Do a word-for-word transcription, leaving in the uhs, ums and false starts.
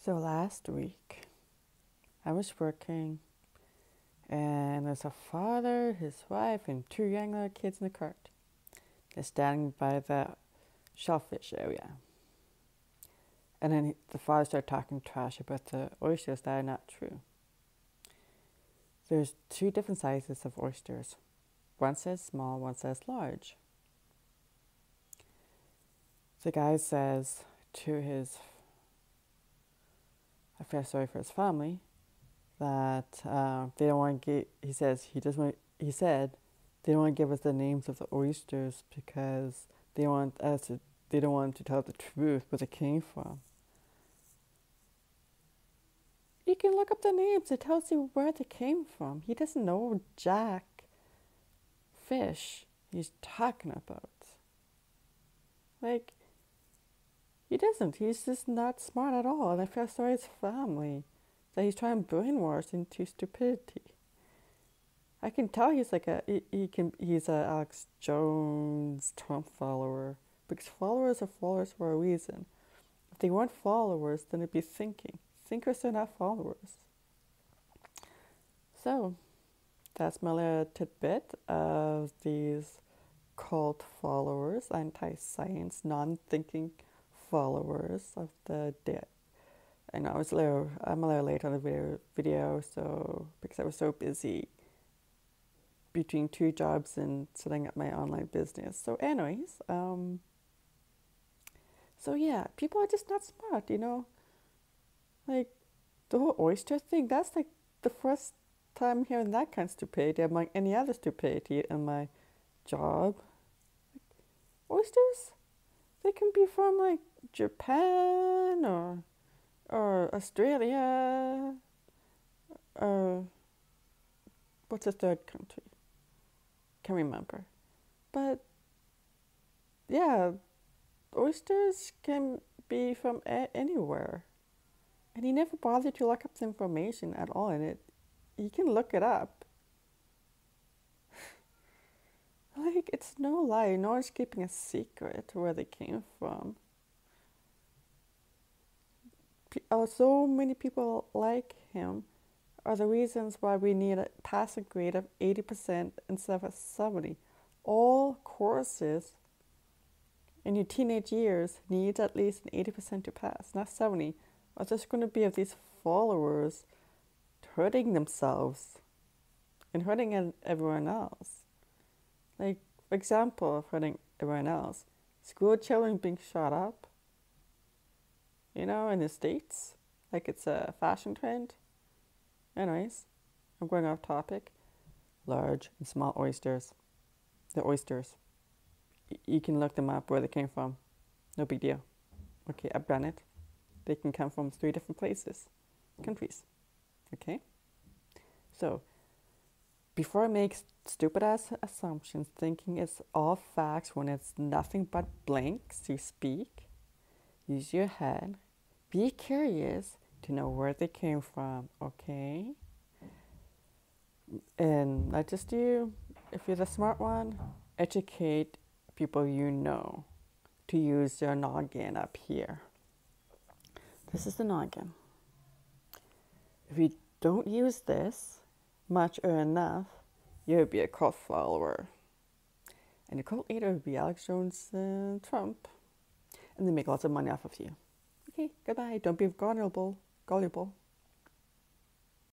So last week, I was working, and there's a father, his wife, and two young little kids in the cart. They're standing by the shellfish area. And then the father started talking trash about the oysters that are not true. There's two different sizes of oysters. One says small, one says large. The guy says to his, I feel sorry for his family, that uh, they don't want to get, he says, he doesn't want, he said, they don't want to give us the names of the oysters because they want us to, they don't want to tell the truth where they came from. You can look up the names, it tells you where they came from. He doesn't know jack fish he's talking about. Like, he doesn't. He's just not smart at all. And I feel sorry his family that he's trying to brainwash into stupidity. I can tell he's like a he, he can he's a Alex Jones Trump follower, because followers are followers for a reason. If they weren't followers, then it'd be thinking. Thinkers are not followers. So that's my little tidbit of these cult followers, anti-science, non-thinking followers of the dead. I know I was a little, I'm a little late on the video, video, so because I was so busy between two jobs and setting up my online business. So, anyways, um, so yeah, people are just not smart, you know. Like the whole oyster thing. That's like the first time I'm hearing that kind of stupidity among any other stupidity in my job. Like, oysters, they can be from like Japan or or Australia or what's the third country? Can't remember. But yeah, oysters can be from a- anywhere. And he never bothered to look up the information at all in it. You can look it up. Like, it's no lie. No one's keeping a secret where they came from. Uh, so many people like him are the reasons why we need a passing grade of eighty percent instead of seventy. All courses in your teenage years need at least an eighty percent to pass, not seventy. Or there's going to be of these followers hurting themselves and hurting everyone else. Like, for example, of hurting everyone else, school children being shot up, you know, in the States, like it's a fashion trend. Anyways, I'm going off topic. Large and small oysters. The oysters. Y- you can look them up where they came from. No big deal. Okay, I've done it. They can come from three different places, countries. Okay? So, before I make stupid ass assumptions, thinking it's all facts when it's nothing but blanks you speak, use your head. Be curious to know where they came from, okay? And not just you, if you're the smart one, educate people you know to use their noggin up here. This is the noggin. If you don't use this much or enough, you'll be a cult follower. And your cult leader would be Alex Jones and Trump. And they make lots of money off of you. Okay, goodbye. Don't be gullible. Gullible.